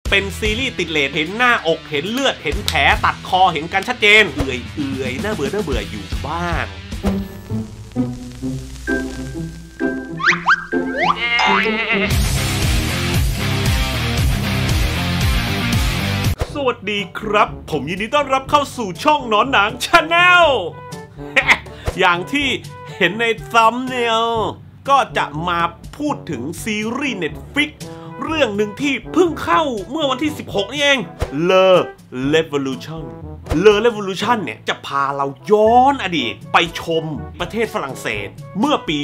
เป็นซีรีส์ติดเลทเห็นหน้าอกเห็นเลือดเห็นแผลตัดคอเห็นกันชัดเจนเอื่อยน่าเบื่ออยู่บ้างสวัสดีครับผมยินดีต้อนรับเข้าสู่ช่องหนอนหนัง Channel อย่างที่เห็นในซัมเนลก็จะมาพูดถึงซีรีส์ Netflix เรื่องหนึ่งที่เพิ่งเข้าเมื่อวันที่16นี่เอง The Revolution เนี่ยจะพาเราย้อนอดีตไปชมประเทศฝรั่งเศสเมื่อปี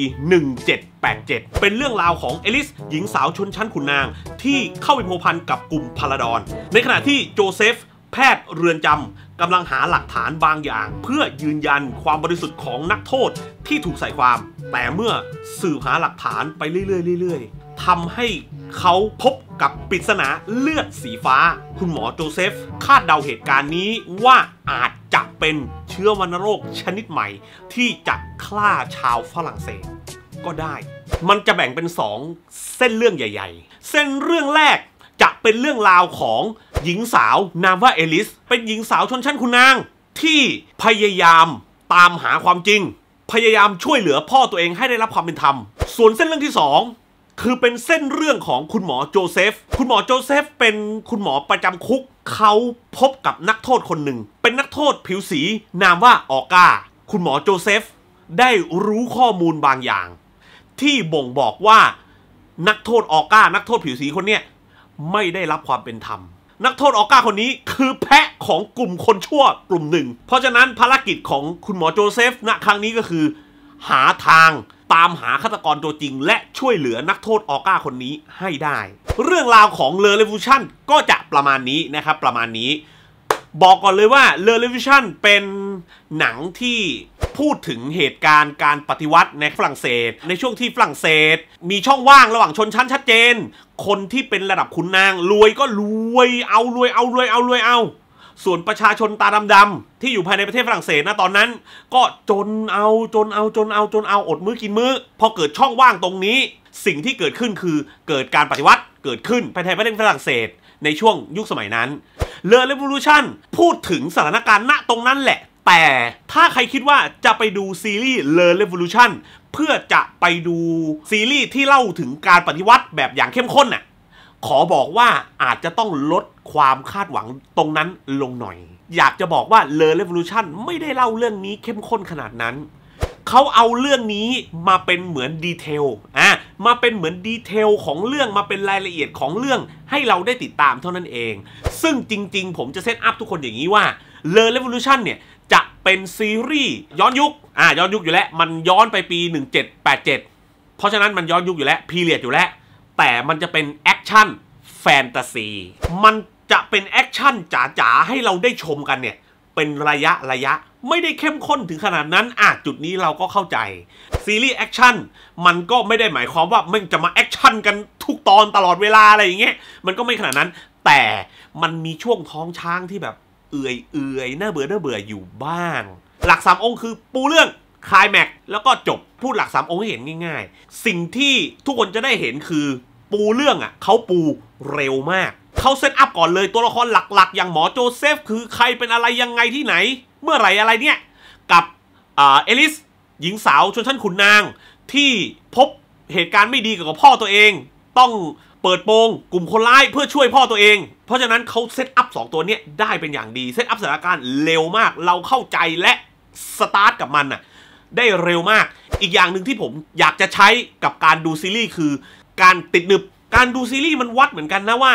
1787 เป็นเรื่องราวของเอลิสหญิงสาวชนชั้นขุนนางที่เข้าไปพัวพันกับกลุ่มพาราดอนในขณะที่โจเซฟแพทย์เรือนจำกำลังหาหลักฐานบางอย่างเพื่อยืนยันความบริสุทธิ์ของนักโทษที่ถูกใส่ความแต่เมื่อสืบหาหลักฐานไปเรื่อยๆทำให้เขาพบกับปริศนาเลือดสีฟ้าคุณหมอโจเซฟคาดเดาเหตุการณ์นี้ว่าอาจจะเป็นเชื้อวัณโรคชนิดใหม่ที่จะฆ่าชาวฝรั่งเศสก็ได้มันจะแบ่งเป็น2เส้นเรื่องใหญ่ๆเส้นเรื่องแรกจะเป็นเรื่องราวของหญิงสาวนามว่าเอลิสเป็นหญิงสาวชนชั้นขุนนางที่พยายามตามหาความจริงพยายามช่วยเหลือพ่อตัวเองให้ได้รับความเป็นธรรมส่วนเส้นเรื่องที่2คือเป็นเส้นเรื่องของคุณหมอโจเซฟเป็นคุณหมอประจำคุกเขาพบกับนักโทษคนหนึ่งเป็นนักโทษผิวสีนามว่าออก้าคุณหมอโจเซฟได้รู้ข้อมูลบางอย่างที่บ่งบอกว่านักโทษออก้านักโทษผิวสีคนเนี้ยไม่ได้รับความเป็นธรรมนักโทษออก้าคนนี้คือแพะของกลุ่มคนชั่วกลุ่มหนึ่งเพราะฉะนั้นภารกิจของคุณหมอโจเซฟณครั้งนี้ก็คือหาทางตามหาฆาตกรตัวจริงและช่วยเหลือนักโทษออก้าคนนี้ให้ได้เรื่องราวของ The Revolution ก็จะประมาณนี้นะครับประมาณนี้บอกก่อนเลยว่า The Revolution เป็นหนังที่พูดถึงเหตุการณ์การปฏิวัติในฝรั่งเศสในช่วงที่ฝรั่งเศสมีช่องว่างระหว่างชนชั้นชัดเจนคนที่เป็นระดับขุนนางรวยก็รวยเอาส่วนประชาชนตาดำๆที่อยู่ภายในประเทศฝรั่งเศสนะตอนนั้นก็จนเอาอดมื้อกินมื้อพอเกิดช่องว่างตรงนี้สิ่งที่เกิดขึ้นคือเกิดการปฏิวัติเกิดขึ้นภายในประเทศฝรั่งเศสในช่วงยุคสมัยนั้น The Revolution พูดถึงสถานการณ์ณตรงนั้นแหละแต่ถ้าใครคิดว่าจะไปดูซีรีส์ The Revolution เพื่อจะไปดูซีรีส์ที่เล่าถึงการปฏิวัติแบบอย่างเข้มข้นน่ะขอบอกว่าอาจจะต้องลดความคาดหวังตรงนั้นลงหน่อยอยากจะบอกว่า The Revolution ไม่ได้เล่าเรื่องนี้เข้มข้นขนาดนั้นเขาเอาเรื่องนี้มาเป็นเหมือนดีเทลมาเป็นเหมือนดีเทลของเรื่องมาเป็นรายละเอียดของเรื่องให้เราได้ติดตามเท่านั้นเองซึ่งจริงๆผมจะเซตอัพทุกคนอย่างนี้ว่า The Revolution เนี่ยจะเป็นซีรีส์ย้อนยุคอยู่แล้วมันย้อนไปปี1787เพราะฉะนั้นมันย้อนยุคอยู่แล้วพีเรียดอยู่แล้วแต่มันจะเป็นแอคชั่นแฟนตาซีมันจะเป็นแอคชั่นจ๋าๆให้เราได้ชมกันเนี่ยเป็นระยะไม่ได้เข้มข้นถึงขนาดนั้นจุดนี้เราก็เข้าใจซีรีส์แอคชั่นมันก็ไม่ได้หมายความว่ามันจะมาแอคชั่นกันทุกตอนตลอดเวลาอะไรอย่างเงี้ยมันก็ไม่ขนาดนั้นแต่มันมีช่วงท้องช้างที่แบบเอื่อยน่าเบื่ออยู่บ้างหลัก3องค์คือปูเรื่องคลายแม็กแล้วก็จบพูดหลัก3องค์ให้เห็นง่ายๆสิ่งที่ทุกคนจะได้เห็นคือปูเรื่องเขาปูเร็วมากเขาเซตอัพก่อนเลยตัวละครหลักๆอย่างหมอโจเซฟคือใครเป็นอะไรยังไงที่ไหนเมื่อไหร่อะไรเนี่ยกับเอลิสหญิงสาวชนชั้นขุนนางที่พบเหตุการณ์ไม่ดีกับพ่อตัวเองต้องเปิดโปงกลุ่มคนร้ายเพื่อช่วยพ่อตัวเองเพราะฉะนั้นเขาเซตอัพ2ตัวนี้ได้เป็นอย่างดีเซตอัพสถานการณ์เร็วมากเราเข้าใจและสตาร์ทกับมันได้เร็วมากอีกอย่างหนึ่งที่ผมอยากจะใช้กับการดูซีรีส์คือการติดหนึบการดูซีรีส์มันวัดเหมือนกันนะว่า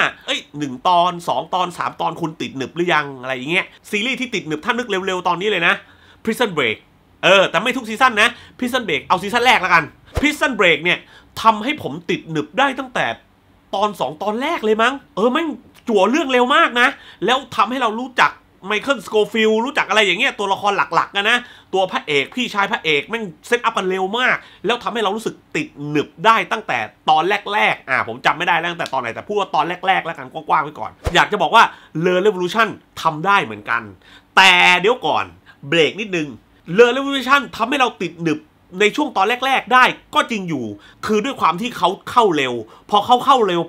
1ตอน2ตอน3ตอนคุณติดหนึบหรือยังอะไรอย่างเงี้ยซีรีส์ที่ติดหนึบถ้านึกเร็วๆตอนนี้เลยนะ Prison Break แต่ไม่ทุกซีซั่นนะ Prison Break เอาซีซั่นแรกแล้วกัน Prison Break เนี่ยทำให้ผมติดหนึบได้ตั้งแต่ตอน2ตอนแรกเลยมั้งแม่งจั่วเรื่องเร็วมากนะแล้วทำให้เรารู้จักไมเคิลสโกฟิลรู้จักอะไรอย่างเงี้ยตัวละครหลักๆนะตัวพระเอกพี่ชายพระเอกแม่งเซตอัพกันเร็วมากแล้วทำให้เรารู้สึกติดหนึบได้ตั้งแต่ตอนแรกผมจำไม่ได้ตั้งแต่ตอนไหนแต่พูดว่าตอนแรกแล้วกันกว้างๆไว้ก่อนอยากจะบอกว่า The Revolution ทำได้เหมือนกันแต่เดี๋ยวก่อนเบรกนิดนึง The Revolution ทำให้เราติดหนึบในช่วงตอนแรกๆได้ก็จริงอยู่คือด้วยความที่เขาเข้าเร็วพอเขาเข้าเร็วปั๊บ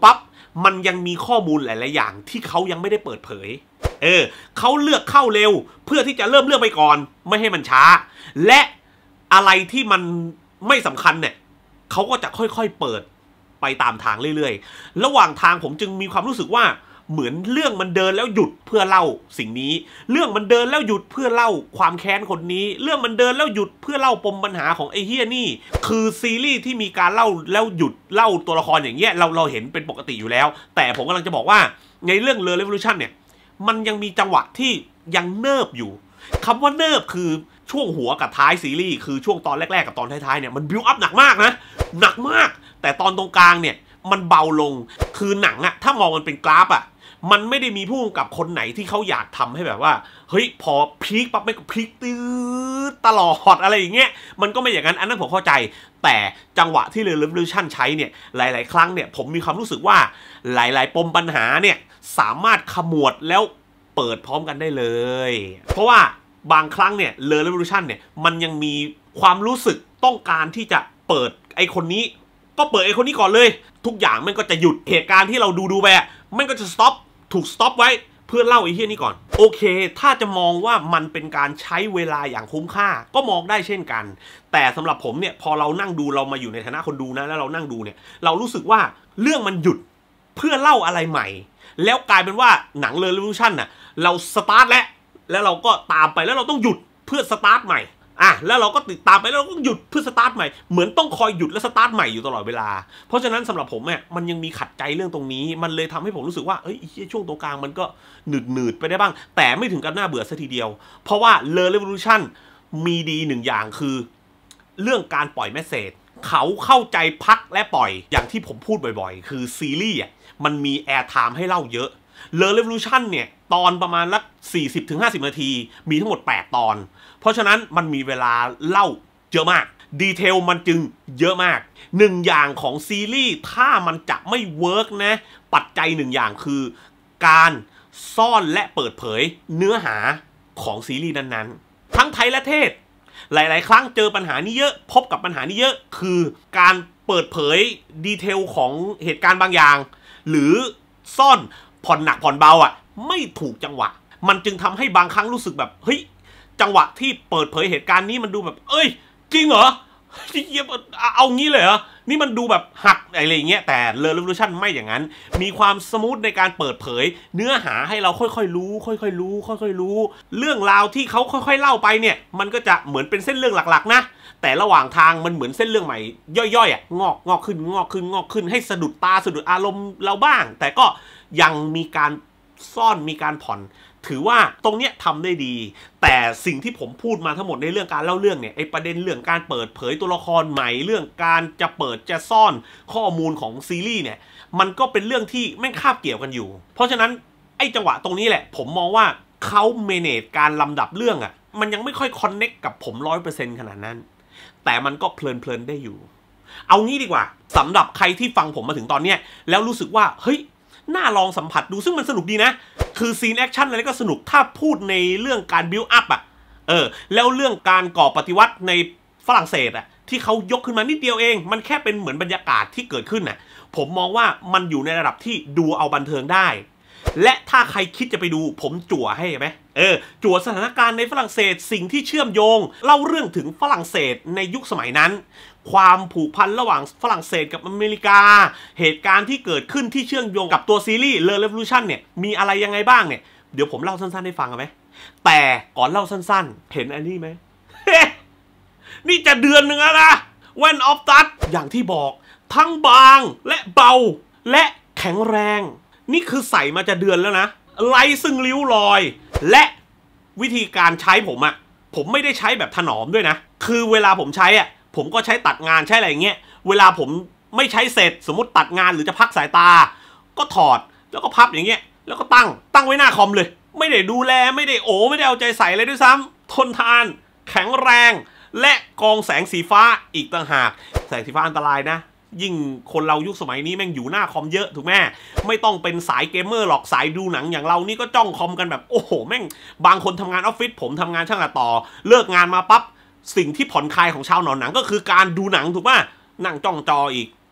มันยังมีข้อมูลหลายๆอย่างที่เขายังไม่ได้เปิดเผยเขาเลือกเข้าเร็วเพื่อที่จะเริ่มเรื่องไปก่อนไม่ให้มันช้าและอะไรที่มันไม่สำคัญเนี่ยเขาก็จะค่อยๆเปิดไปตามทางเรื่อยๆระหว่างทางผมจึงมีความรู้สึกว่าเหมือนเรื่องมันเดินแล้วหยุดเพื่อเล่าสิ่งนี้เรื่องมันเดินแล้วหยุดเพื่อเล่าความแค้นคนนี้เรื่องมันเดินแล้วหยุดเพื่อเล่าปมปัญหาของไอ้เฮียนี่คือซีรีส์ที่มีการเล่าแล้วหยุดเล่าตัวละครอย่างเงี้ยเราเห็นเป็นปกติอยู่แล้วแต่ผมกำลังจะบอกว่าในเรื่องเรือ Revolution เนี่ยมันยังมีจังหวะที่ยังเนิบอยู่คำว่าเนิบคือช่วงหัวกับท้ายซีรีส์คือช่วงตอนแรกๆกับตอนท้ายๆเนี่ยมันบิวอัพหนักมากนะหนักมากแต่ตอนตรงกลางเนี่ยมันเบาลงคือหนังอะถ้ามองมันเป็นกราฟอะมันไม่ได้มีผู้กำกับคนไหนที่เขาอยากทำให้แบบว่าเฮ้ยพอพีคปั๊บไม่ก็พีคตื้อตลอดอะไรอย่างเงี้ยมันก็ไม่อย่างนั้นอันนั้นผมเข้าใจแต่จังหวะที่เรือ Revolution ใช้เนี่ยหลายๆครั้งเนี่ยผมมีความรู้สึกว่าหลายๆปมปัญหาเนี่ยสามารถขมวดแล้วเปิดพร้อมกันได้เลยเพราะว่าบางครั้งเนี่ยเรือ Revolution เนี่ยมันยังมีความรู้สึกต้องการที่จะเปิดไอคนนี้ก็เปิดไอคนนี้ก่อนเลยทุกอย่างมันก็จะหยุดเหตุการณ์ที่เราดูไปมันก็จะถูกสต็อปไว้เพื่อเล่าไอ้เหี้ยนี่ก่อนโอเคถ้าจะมองว่ามันเป็นการใช้เวลาอย่างคุ้มค่าก็มองได้เช่นกันแต่สำหรับผมเนี่ยพอเรานั่งดูเรามาอยู่ในฐานะคนดูนะแล้วเรานั่งดูเนี่ยเรารู้สึกว่าเรื่องมันหยุดเพื่อเล่าอะไรใหม่แล้วกลายเป็นว่าหนังเรือ Revolution น่ะเราสตาร์ทแล้วเราก็ตามไปแล้วเราต้องหยุดเพื่อสตาร์ทใหม่แล้วเราก็ติดตามไปแล้วเราก็หยุดเพื่อสตาร์ทใหม่เหมือนต้องคอยหยุดและสตาร์ทใหม่อยู่ตลอดเวลาเพราะฉะนั้นสำหรับผมเนี่ยมันยังมีขัดใจเรื่องตรงนี้มันเลยทำให้ผมรู้สึกว่าช่วงตรงกลางมันก็หนืดไปได้บ้างแต่ไม่ถึงกับน่าเบื่อซะทีเดียวเพราะว่าเรือ Revolution มีดีหนึ่งอย่างคือเรื่องการปล่อยเมสเสจเขาเข้าใจพักและปล่อยอย่างที่ผมพูดบ่อยๆคือซีรีส์มันมีแอร์ไทม์ให้เล่าเยอะเรือ Revolution เนี่ยตอนประมาณละ 40-50 นาทีมีทั้งหมด8ตอนเพราะฉะนั้นมันมีเวลาเล่าเยอะมากดีเทลมันจึงเยอะมากหนึ่งอย่างของซีรีส์ถ้ามันจะไม่เวิร์กนะปัจจัยหนึ่งอย่างคือการซ่อนและเปิดเผยเนื้อหาของซีรีส์นั้นๆทั้งไทยและเทศหลายๆครั้งเจอปัญหานี้เยอะพบกับปัญหานี้เยอะคือการเปิดเผยดีเทลของเหตุการณ์บางอย่างหรือซ่อนผ่อนหนักผ่อนเบาไม่ถูกจังหวะมันจึงทำให้บางครั้งรู้สึกแบบเฮ้ยจังหวะที่เปิดเผยเหตุการณ์นี้มันดูแบบจริงเหรอเอางี้เลยเหรอนี่มันดูแบบหักอะไรอย่างเงี้ยแต่เรือ Revolution ไม่อย่างนั้นมีความสมูทในการเปิดเผยเนื้อหาให้เราค่อยๆรู้ค่อยๆรู้ค่อยๆรู้เรื่องราวที่เขาค่อยๆเล่าไปเนี่ยมันก็จะเหมือนเป็นเส้นเรื่องหลักๆนะแต่ระหว่างทางมันเหมือนเส้นเรื่องใหม่ย่อยๆงอกขึ้นให้สะดุดตาสะดุดอารมณ์เราบ้างแต่ก็ยังมีการซ่อนมีการผ่อนถือว่าตรงเนี้ยทำได้ดีแต่สิ่งที่ผมพูดมาทั้งหมดในเรื่องการเล่าเรื่องเนี่ยไอประเด็นเรื่องการเปิดเผยตัวละครใหม่เรื่องการจะเปิดจะซ่อนข้อมูลของซีรีส์เนี่ยมันก็เป็นเรื่องที่ไม่คาบเกี่ยวกันอยู่เพราะฉะนั้นไอจังหวะตรงนี้แหละผมมองว่าเขาเมเนจการลำดับเรื่องมันยังไม่ค่อยคอนเน็กกับผม 100% ขนาดนั้นแต่มันก็เพลินได้อยู่เอางี้ดีกว่าสำหรับใครที่ฟังผมมาถึงตอนเนี้ยแล้วรู้สึกว่าเฮ้ยน่าลองสัมผัสดูซึ่งมันสนุกดีนะคือซีนแอคชั่นอะไรก็สนุกถ้าพูดในเรื่องการบิวอัพแล้วเรื่องการก่อปฏิวัติในฝรั่งเศสที่เขายกขึ้นมานิดเดียวเองมันแค่เป็นเหมือนบรรยากาศที่เกิดขึ้นผมมองว่ามันอยู่ในระดับที่ดูเอาบันเทิงได้และถ้าใครคิดจะไปดูผมจั่วให้ไหมจั่วสถานการณ์ในฝรั่งเศสสิ่งที่เชื่อมโยงเล่าเรื่องถึงฝรั่งเศสในยุคสมัยนั้นความผูกพันระหว่างฝรั่งเศสกับอเมริกาเหตุการณ์ที่เกิดขึ้นที่เชื่อมโยงกับตัวซีรีส์ The Revolution เนี่ยมีอะไรยังไงบ้างเนี่ยเดี๋ยวผมเล่าสั้นๆให้ฟังไหมแต่ก่อนเล่าสั้นๆเห็นอันนี้ไหม นี่จะเดือนหนึ่งแล้วนะแว่นออฟตัดอย่างที่บอกทั้งบางและเบาและแข็งแรงนี่คือใส่มาจะเดือนแล้วนะไร้ซึ่งริ้วรอยและวิธีการใช้ผมไม่ได้ใช้แบบถนอมด้วยนะคือเวลาผมใช้ผมก็ใช้ตัดงานใช้อะไรอย่างเงี้ยเวลาผมไม่ใช้เสร็จสมมติตัดงานหรือจะพักสายตาก็ถอดแล้วก็พับอย่างเงี้ยแล้วก็ตั้งไว้หน้าคอมเลยไม่ได้ดูแลไม่ได้ไม่ได้เอาใจใส่เลยด้วยซ้ำทนทานแข็งแรงและกรองแสงสีฟ้าอีกต่างหากแสงสีฟ้าอันตรายนะยิ่งคนเรายุคสมัยนี้แม่งอยู่หน้าคอมเยอะถูกไหมไม่ต้องเป็นสายเกมเมอร์หรอกสายดูหนังอย่างเรานี่ก็จ้องคอมกันแบบโอ้โหแม่งบางคนทำงานออฟฟิศผมทำงานช่างตัดต่อเลิกงานมาปั๊บสิ่งที่ผ่อนคลายของชาวหนอนหนังก็คือการดูหนังถูกป่ะนั่งจ้องจออีก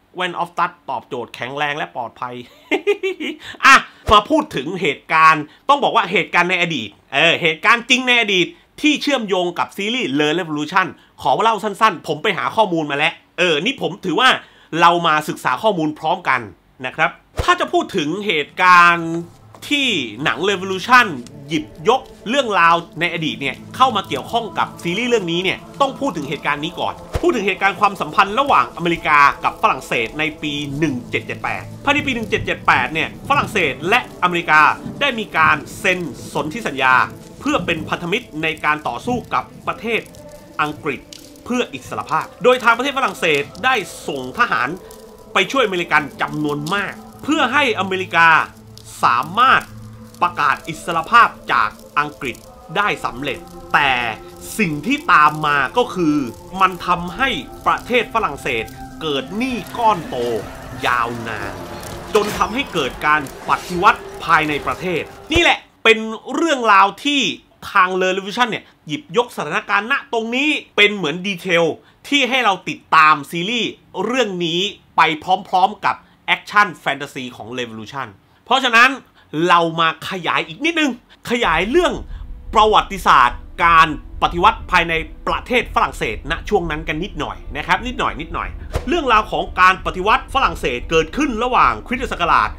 แว่นออฟตัดตอบโจทย์แข็งแรงและปลอดภัย อ่ะมาพูดถึงเหตุการณ์ต้องบอกว่าเหตุการณ์ในอดีตเหตุการณ์จริงในอดีตที่เชื่อมโยงกับซีรีส์ Learn Revolution ขอเล่าสั้นๆผมไปหาข้อมูลมาแล้วนี่ผมถือว่าเรามาศึกษาข้อมูลพร้อมกันนะครับถ้าจะพูดถึงเหตุการณ์ที่หนัง Revolution หยิบยกเรื่องราวในอดีตเนี่ยเข้ามาเกี่ยวข้องกับซีรีส์เรื่องนี้เนี่ยต้องพูดถึงเหตุการณ์นี้ก่อนพูดถึงเหตุการณ์ความสัมพันธ์ระหว่างอเมริกากับฝรั่งเศสในปี 1778 ภายในปี 1778 เนี่ยฝรั่งเศสและอเมริกาได้มีการเซ็นสนธิสัญญาเพื่อเป็นพันธมิตรในการต่อสู้กับประเทศอังกฤษเพื่ออิสรภาพโดยทางประเทศฝรั่งเศสได้ส่งทหารไปช่วยอเมริกันจำนวนมากเพื่อให้อเมริกาสามารถประกาศอิสรภาพจากอังกฤษได้สำเร็จแต่สิ่งที่ตามมาก็คือมันทำให้ประเทศฝรั่งเศสเกิดหนี้ก้อนโตยาวนานจนทำให้เกิดการปฏิวัติภายในประเทศนี่แหละเป็นเรื่องราวที่ทาง Learn Revolution เนี่ยหยิบยกสถานการณ์ณตรงนี้เป็นเหมือนดีเทลที่ให้เราติดตามซีรีส์เรื่องนี้ไปพร้อมๆกับแอคชั่นแฟนตาซีของ Revolution เพราะฉะนั้นเรามาขยายอีกนิดนึงขยายเรื่องประวัติศาสตร์การปฏิวัติภายในประเทศฝรั่งเศสณช่วงนั้นกันนิดหน่อยนะครับนิดหน่อยเรื่องราวของการปฏิวัติฝรั่งเศสเกิดขึ้นระหว่างคริสตศักราช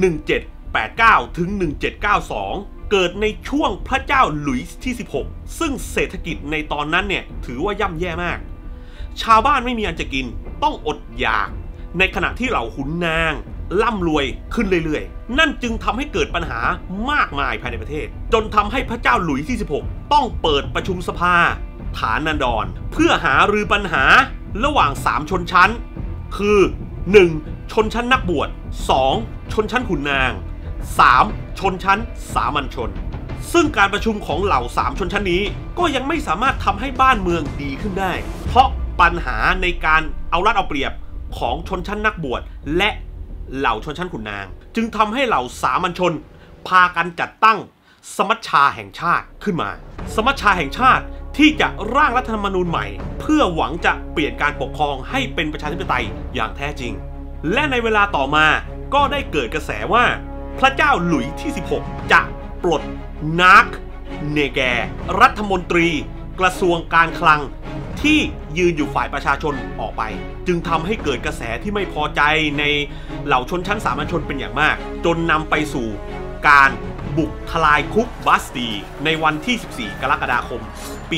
1789 ถึง 1792 เกิดในช่วงพระเจ้าหลุยส์ที่ 16 ซึ่งเศรษฐกิจในตอนนั้นเนี่ยถือว่าย่ำแย่มากชาวบ้านไม่มีอันจะกินต้องอดอยากในขณะที่เหล่าขุนนางร่ำรวยขึ้นเรื่อยๆนั่นจึงทำให้เกิดปัญหามากมายภายในประเทศจนทำให้พระเจ้าหลุยส์ที่ 16 ต้องเปิดประชุมสภาฐานันดรเพื่อหารือปัญหาระหว่าง3ชนชั้นคือ 1. ชนชั้นนักบวช 2. ชนชั้นขุนนาง 3. ชนชั้นสามัญชนซึ่งการประชุมของเหล่า3ชนชั้นนี้ก็ยังไม่สามารถทำให้บ้านเมืองดีขึ้นได้เพราะปัญหาในการเอารัดเอาเปรียบของชนชั้นนักบวชและเหล่าชนชั้นขุนนางจึงทำให้เหล่าสามัญชนพากันจัดตั้งสมัชชาแห่งชาติขึ้นมาสมัชชาแห่งชาติที่จะร่างรัฐธรรมนูญใหม่เพื่อหวังจะเปลี่ยนการปกครองให้เป็นประชาธิปไตยอย่างแท้จริงและในเวลาต่อมาก็ได้เกิดกระแสว่าพระเจ้าหลุยส์ที่ 16 จะปลดนาร์คเนแกรัฐมนตรีกระทรวงการคลังที่ยืนอยู่ฝ่ายประชาชนออกไปจึงทำให้เกิดกระแสที่ไม่พอใจในเหล่าชนชั้นสามัญชนเป็นอย่างมากจนนำไปสู่การบุกทลายคุกบัสตีในวันที่ 14 กรกฎาคม ปี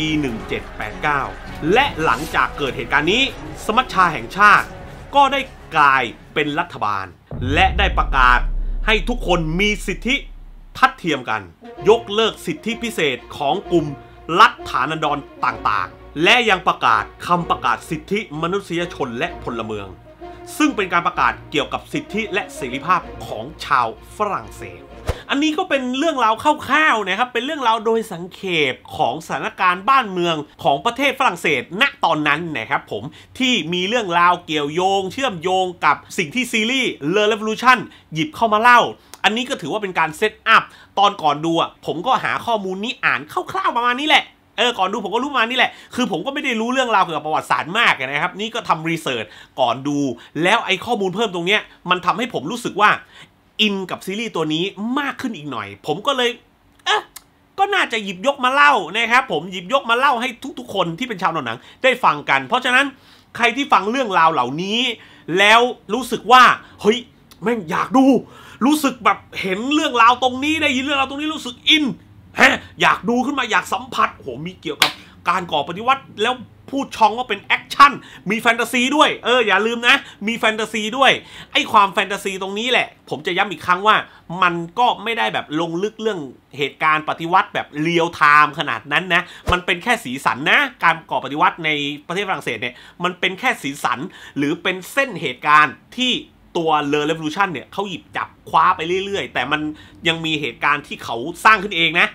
1789 และหลังจากเกิดเหตุการณ์นี้สมัชชาแห่งชาติก็ได้กลายเป็นรัฐบาลและได้ประกาศให้ทุกคนมีสิทธิทัดเทียมกันยกเลิกสิทธิพิเศษของกลุ่มรัฐฐานันดรต่างๆและยังประกาศคำประกาศสิทธิมนุษยชนและพลเมืองซึ่งเป็นการประกาศเกี่ยวกับสิทธิและเสรีภาพของชาวฝรั่งเศสอันนี้ก็เป็นเรื่องราวคร่าวๆนะครับเป็นเรื่องราวโดยสังเขปของสถานการณ์บ้านเมืองของประเทศฝรั่งเศสณตอนนั้นนะครับผมที่มีเรื่องราวเกี่ยวโยงเชื่อมโยงกับสิ่งที่ซีรีส์ Learn Revolution หยิบเข้ามาเล่าอันนี้ก็ถือว่าเป็นการเซตอัพตอนก่อนดูผมก็หาข้อมูลนี้อ่านคร่าวๆประมาณนี้แหละก่อนดูผมก็รู้มานี่แหละคือผมก็ไม่ได้รู้เรื่องราวเกี่ยวกับประวัติศาสตร์มากนะครับนี่ก็ทำรีเสิร์ชก่อนดูแล้วไอ้ข้อมูลเพิ่มตรงเนี้ยมันทำให้ผมรู้สึกว่าอินกับซีรีส์ตัวนี้มากขึ้นอีกหน่อยผมก็เลยก็น่าจะหยิบยกมาเล่านะครับผมหยิบยกมาเล่าให้ทุกๆคนที่เป็นชาวหนังได้ฟังกันเพราะฉะนั้นใครที่ฟังเรื่องราวเหล่านี้แล้วรู้สึกว่าเฮ้ยแม่งอยากดูรู้สึกแบบเห็นเรื่องราวตรงนี้ได้ยินเรื่องราวตรงนี้รู้สึกอินอยากดูขึ้นมาอยากสัมผัสโหมีเกี่ยวกับการก่อปฏิวัติแล้วพูดช่องว่าเป็นแอคชั่นมีแฟนตาซีด้วยอย่าลืมนะมีแฟนตาซีด้วยไอ้ความแฟนตาซีตรงนี้แหละผมจะย้ำอีกครั้งว่ามันก็ไม่ได้แบบลงลึกเรื่องเหตุการณ์ปฏิวัติแบบเรียลไทม์ขนาดนั้นนะมันเป็นแค่สีสันนะการก่อปฏิวัติในประเทศฝรั่งเศสเนี่ยมันเป็นแค่สีสันหรือเป็นเส้นเหตุการณ์ที่ตัว Learn Revolution เนี่ยเขาหยิบจับคว้าไปเรื่อยๆแต่มันยังมีเหตุการณ์ที่เขาสร้างขึ้นเองนะ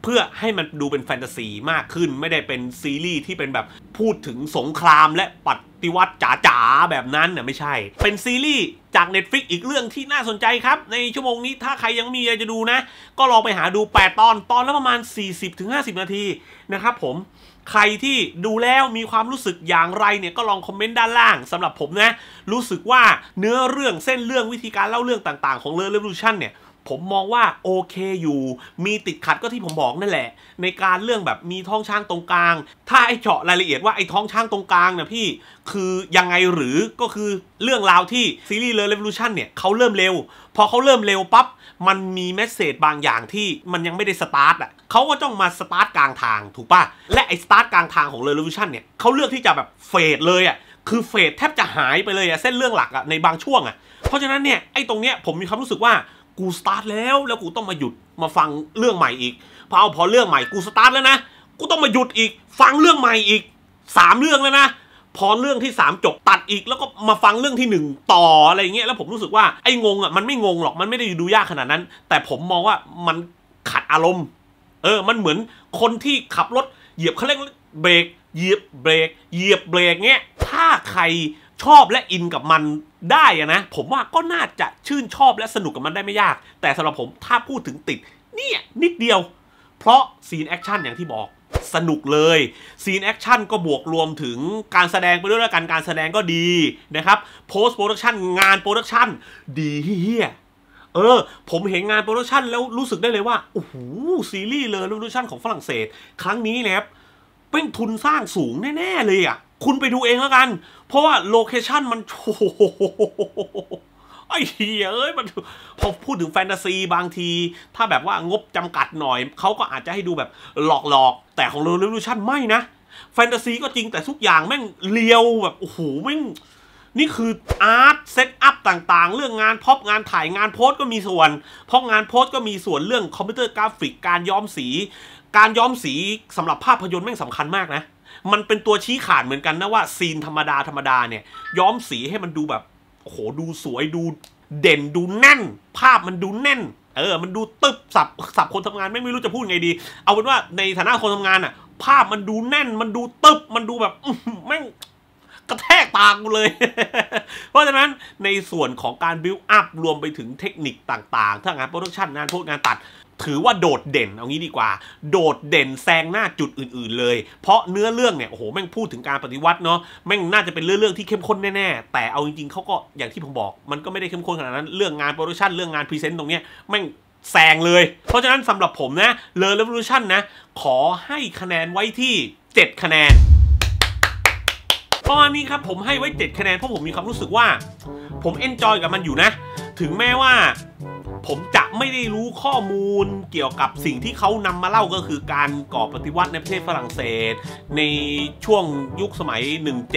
พื่อให้มันดูเป็นแฟนตาซีมากขึ้นไม่ได้เป็นซีรีส์ที่เป็นแบบพูดถึงสงครามและปฏิวัติจ๋าๆแบบนั้นน่ะไม่ใช่เป็นซีรีส์จาก Netflix อีกเรื่องที่น่าสนใจครับในชั่วโมงนี้ถ้าใครยังมีอะไรจะดูนะก็ลองไปหาดู8 ตอนละประมาณ 40-50 นาทีนะครับผมใครที่ดูแล้วมีความรู้สึกอย่างไรเนี่ยก็ลองคอมเมนต์ด้านล่างสำหรับผมนะรู้สึกว่าเนื้อเรื่องเส้นเรื่องวิธีการเล่าเรื่องต่างๆของเรื่อง Revolution เนี่ยผมมองว่าโอเคอยู่มีติดขัดก็ที่ผมบอกนั่นแหละในการเรื่องแบบมีท้องช้างตรงกลางถ้าไอ้เจาะรายละเอียดว่าไอ้ท้องช้างตรงกลางนะพี่คือยังไงหรือก็คือเรื่องราวที่ซีรีส์ Revolution เนี่ยเขาเริ่มเร็วพอเขาเริ่มเร็วปั๊บมันมีเมสเสจบางอย่างที่มันยังไม่ได้สตาร์ทอ่ะเขาก็ต้องมาสตาร์ทกลางทางถูกป่ะและไอ้สตาร์ทกลางทางของ Revolution เนี่ยเขาเลือกที่จะแบบเฟดเลยอ่ะคือเฟดแทบจะหายไปเลยอ่ะเส้นเรื่องหลักอ่ะในบางช่วงอ่ะเพราะฉะนั้นเนี่ยไอ้ตรงเนี้ยผมมีความรู้สึกว่ากูสตาร์ทแล้วกูต้องมาหยุดมาฟังเรื่องใหม่อีกพอเรื่องใหม่กูสตาร์ทแล้วนะกูต้องมาหยุดอีกฟังเรื่องใหม่อีก3 เรื่องแล้วนะพอเรื่องที่3จบตัดอีกแล้วก็มาฟังเรื่องที่1ต่ออะไรเงี้ยแล้วผมรู้สึกว่าไอ้งงอ่ะมันไม่งงหรอกมันไม่ได้ดูยากขนาดนั้นแต่ผมมองว่ามันขัดอารมณ์มันเหมือนคนที่ขับรถเหยียบคันเร่งเบรกเหยียบเบรกเหยียบเบรกเงี้ยถ้าใครชอบและอินกับมันได้อะนะผมว่าก็น่าจะชื่นชอบและสนุกกับมันได้ไม่ยากแต่สำหรับผมถ้าพูดถึงติดเนี่ยนิดเดียวเพราะซีนแอคชั่นอย่างที่บอกสนุกเลยซีนแอคชั่นก็บวกรวมถึงการแสดงไปด้วยแล้วกันการแสดงก็ดีนะครับโพสต์โปรดักชันงานโปรดักชันดีเฮียผมเห็นงานโปรดักชันแล้วรู้สึกได้เลยว่าโอ้โหซีรีส์เลยโปรดักชันของฝรั่งเศสครั้งนี้นะครับเป็นทุนสร้างสูงแน่ๆเลยอ่ะคุณไปดูเองแล้วกันเพราะว่าโลเคชั่นมันโอ้โหไอ้เหี้ยมันพอพูดถึงแฟนตาซีบางทีถ้าแบบว่างบจำกัดหน่อยเขาก็อาจจะให้ดูแบบหลอกแต่ของเรวิลูชั่นไม่นะแฟนตาซีก็จริงแต่ทุกอย่างแม่งเลียวแบบโอ้โหแม่งนี่คืออาร์ตเซตอัพต่างๆเรื่องงานพ็อปงานถ่ายงานโพสก็มีส่วนเพราะงานโพสก็มีส่วนเรื่องคอมพิวเตอร์กราฟิกการย้อมสีสำหรับภาพยนตร์แม่งสำคัญมากนะมันเป็นตัวชี้ขาดเหมือนกันนะว่าซีนธรรมดาเนี่ยย้อมสีให้มันดูแบบโอ้โหดูสวยดูเด่นดูแน่นภาพมันดูแน่นมันดูตึบสับคนทำงานไม่รู้จะพูดไงดีเอาเป็นว่าในฐานะคนทำงานอ่ะภาพมันดูแน่นมันดูตึบมันดูแบบแม่งกระแทกตากูเลย เพราะฉะนั้นในส่วนของการบิวอัพรวมไปถึงเทคนิคต่างๆถ้างานโปรดักชันงานโพสงานตัดถือว่าโดดเด่นเอางี้ดีกว่าโดดเด่นแซงหน้าจุดอื่นๆเลยเพราะเนื้อเรื่องเนี่ยโอ้โหแม่งพูดถึงการปฏิวัติเนาะแม่งน่าจะเป็นเรื่องที่เข้มข้นแน่ๆแต่เอาจริงๆเขาก็อย่างที่ผมบอกมันก็ไม่ได้เข้มข้นขนาดนั้นเรื่องงานโปรดักชันเรื่องงานพรีเซนต์ตรงเนี้ยแม่งแซงเลยเพราะฉะนั้นสำหรับผมนะRevolutionนะขอให้คะแนนไว้ที่7 คะแนนประมาณนี้ครับผมให้ไว้7 คะแนนเพราะผมมีความรู้สึกว่าผมเอนจอยกับมันอยู่นะถึงแม้ว่าผมจะไม่ได้รู้ข้อมูลเกี่ยวกับสิ่งที่เขานำมาเล่าก็คือการก่อปฏิวัติในประเทศฝรั่งเศสในช่วงยุคสมัย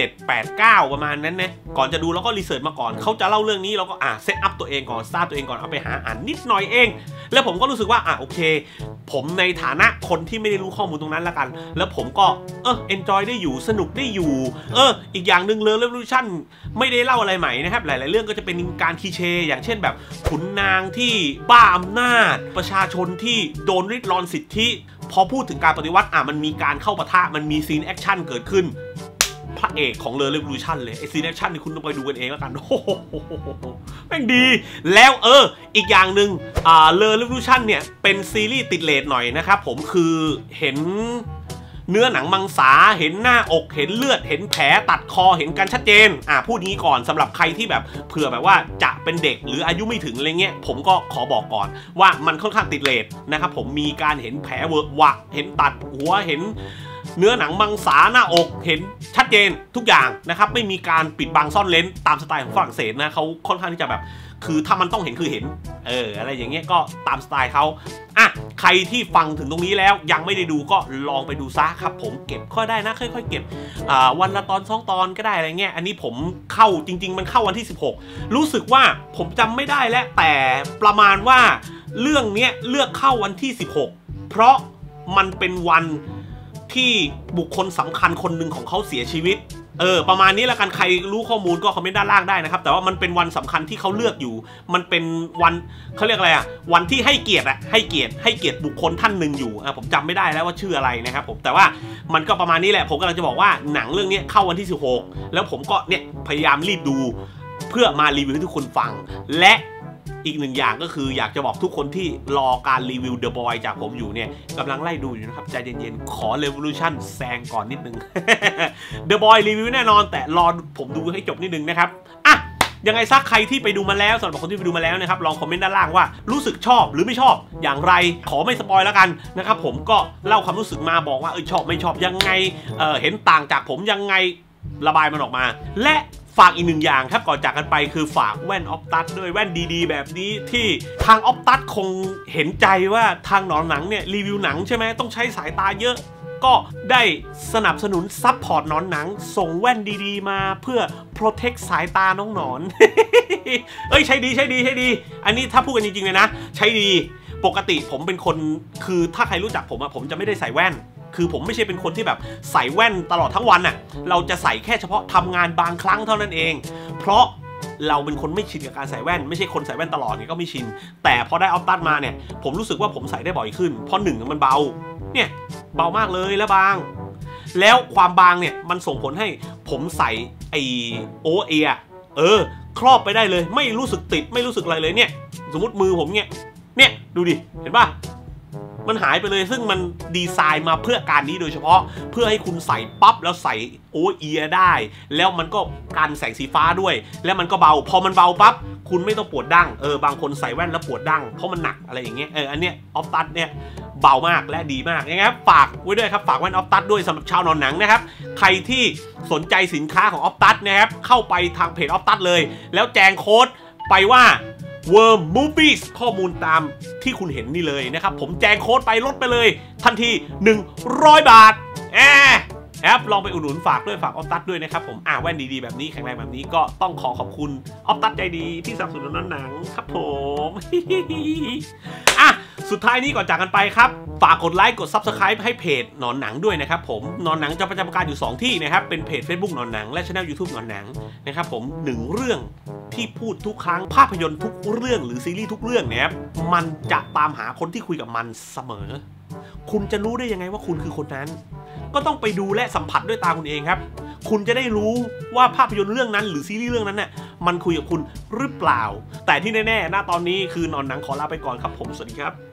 1789ประมาณนั้นนะก่อนจะดูแล้วก็รีเสิร์ชมาก่อนเขาจะเล่าเรื่องนี้เราก็เซตอัพตัวเองก่อนสร้างตัวเองก่อนเอาไปหาอ่านนิดหน่อยเองแล้วผมก็รู้สึกว่าโอเคผมในฐานะคนที่ไม่ได้รู้ข้อมูลตรงนั้นแล้วกันแล้วผมก็เอนจอยได้อยู่สนุกได้อยู่อีกอย่างหนึ่งRevolutionไม่ได้เล่าอะไรใหม่นะครับหลายๆเรื่องก็จะเป็นการคลีเช่อย่างเช่นแบบขุนนางที่บ้าอำนาจประชาชนที่โดนริดรอนสิทธิพอพูดถึงการปฏิวัติมันมีการเข้าปะทะมันมีซีนแอคชั่นเกิดขึ้นพระเอกของRevolutionเลยไอซีนแอคชั่นนี่คุณต้องไปดูกันเองแล้วกันโอ้โหแม่งดีแล้วอีกอย่างหนึ่งRevolutionเนี่ยเป็นซีรีส์ติดเลทหน่อยนะครับผมคือเห็นเนื้อหนังมังสาเห็นหน้าอกเห็นเลือดเห็นแผลตัดคอเห็นกันชัดเจนพูดงี้ก่อนสำหรับใครที่แบบเผื่อแบบว่าจะเป็นเด็กหรืออายุไม่ถึงอะไรเงี้ยผมก็ขอบอกก่อนว่ามันค่อนข้างติดเลทนะครับผมมีการเห็นแผลเวอะวะเห็นตัดหัวเห็นเนื้อหนังมังสาหน้าอกเห็นชัดเจนทุกอย่างนะครับไม่มีการปิดบังซ่อนเลนตามสไตล์ของฝรั่งเศสนะเขาค่อนข้างที่จะแบบคือถ้ามันต้องเห็นคือเห็นอะไรอย่างเงี้ยก็ตามสไตล์เขาใครที่ฟังถึงตรงนี้แล้วยังไม่ได้ดูก็ลองไปดูซะครับผมเก็บค่อยได้นะค่อยๆเก็บวันละตอน2 ตอนก็ได้อะไรเงี้ยอันนี้ผมเข้าจริงๆมันเข้าวันที่16รู้สึกว่าผมจำไม่ได้แล้วแต่ประมาณว่าเรื่องเนี้ยเลือกเข้าวันที่16เพราะมันเป็นวันที่บุคคลสำคัญคนหนึ่งของเขาเสียชีวิตประมาณนี้แล้วกันใครรู้ข้อมูลก็คอมเมนต์ด้านล่างได้นะครับแต่ว่ามันเป็นวันสำคัญที่เขาเลือกอยู่มันเป็นวันเขาเรียกอะไรวันที่ให้เกียรติให้เกียรติบุคคลท่านหนึ่งอยู่ผมจำไม่ได้แล้วว่าชื่ออะไรนะครับผมแต่ว่ามันก็ประมาณนี้แหละผมกำลังจะบอกว่าหนังเรื่องนี้เข้าวันที่16แล้วผมก็เนี่ยพยายามรีบดูเพื่อมารีวิวให้ทุกคนฟังและอีกหนึ่งอย่างก็คืออยากจะบอกทุกคนที่รอการรีวิว The Boy จากผมอยู่เนี่ยกำลังไล่ดูอยู่นะครับใจเย็นๆขอ Revolution แซงก่อนนิดนึง The Boy รีวิวแน่นอนแต่รอผมดูให้จบนิดนึงนะครับอ่ะยังไงซักใครที่ไปดูมาแล้วสำหรับคนที่ไปดูมาแล้วนะครับลองคอมเมนต์ด้านล่างว่ารู้สึกชอบหรือไม่ชอบอย่างไรขอไม่สปอยแล้วกันนะครับผมก็เล่าความรู้สึกมาบอกว่าชอบไม่ชอบยังไงเห็นต่างจากผมยังไงระบายมันออกมาและฝากอีกหนึ่งอย่างครับก่อนจากกันไปคือฝากแว่นออฟตัสด้วยแว่นดีๆแบบนี้ที่ทางออฟตัสคงเห็นใจว่าทางหนอนหนังเนี่ยรีวิวหนังใช่ไหมต้องใช้สายตาเยอะก็ได้สนับสนุนซัพพอร์ตหนอนหนังส่งแว่นดีๆมาเพื่อโปรเทคสายตาน้องหนอน ใช้ดีอันนี้ถ้าพูดกันจริงๆเลยนะใช้ดีปกติผมเป็นคนคือถ้าใครรู้จักผมจะไม่ได้ใส่แว่นคือผมไม่ใช่เป็นคนที่แบบใส่แว่นตลอดทั้งวันน่ะเราจะใส่แค่เฉพาะทำงานบางครั้งเท่านั้นเองเพราะเราเป็นคนไม่ชินกับการใส่แว่นไม่ใช่คนใส่แว่นตลอดเนี่ยก็ไม่ชินแต่พอได้ออฟตัสมาเนี่ยผมรู้สึกว่าผมใส่ได้บ่อยขึ้นเพราะหนึ่งมันเบาเนี่ยเบามากเลยและบางแล้วความบางเนี่ยมันส่งผลให้ผมใส่ไอโอเอครอบไปได้เลยไม่รู้สึกติดไม่รู้สึกอะไรเลยเนี่ยสมมติมือผมเนี่ยดูดิเห็นป่ะมันหายไปเลยซึ่งมันดีไซน์มาเพื่อการนี้โดยเฉพาะเพื่อให้คุณใส่ปั๊บแล้วใส่โอเอียได้แล้วมันก็กันแสงสีฟ้าด้วยแล้วมันก็เบาพอมันเบาปั๊บคุณไม่ต้องปวดดั้งบางคนใส่แว่นแล้วปวดดั้งเพราะมันหนักอะไรอย่างเงี้ยอันเนี้ยออฟตัสเนี่ยเบามากและดีมากนะครับฝากไว้ด้วยครับฝากแว่นออฟตัสด้วยสำหรับชาวหนอนหนังนะครับใครที่สนใจสินค้าของออฟตัสนะครับเข้าไปทางเพจออฟตัสเลยแล้วแจ้งโค้ดไปว่าWorm Movies ข้อมูลตามที่คุณเห็นนี่เลยนะครับผมแจ้งโค้ดไปลดไปเลยทันที100 บาทแอปลองไปอุดหนุนฝากด้วยฝากออฟตัสด้วยนะครับผมแว่นดีๆแบบนี้แข็งแรงแบบนี้ก็ต้องขอบคุณออฟตัสใจดีที่สนับสนุนหนังครับผม สุดท้ายนี้ก่อนจากกันไปครับฝากกดไลค์กด Subscribe ให้เพจหนอนหนังด้วยนะครับผมหนอนหนังจะประจำการอยู่2ที่นะครับเป็นเพจ Facebook หนอนหนังและ Channel YouTube หนอนหนังนะครับผม1เรื่องที่พูดทุกครั้งภาพยนตร์ทุกเรื่องหรือซีรีส์ทุกเรื่องเนี่ยมันจะตามหาคนที่คุยกับมันเสมอคุณจะรู้ได้ยังไงว่าคุณคือคนนั้นก็ต้องไปดูและสัมผัสด้วยตาคุณเองครับคุณจะได้รู้ว่าภาพยนตร์เรื่องนั้นหรือซีรีส์เรื่องนั้นน่ะมันคุยกับคุณหรือเปล่าแต่ที่แน่ๆณตอนนี้คือหนอนหนังขอลาไปก่อนครับผมสวัสดีครับ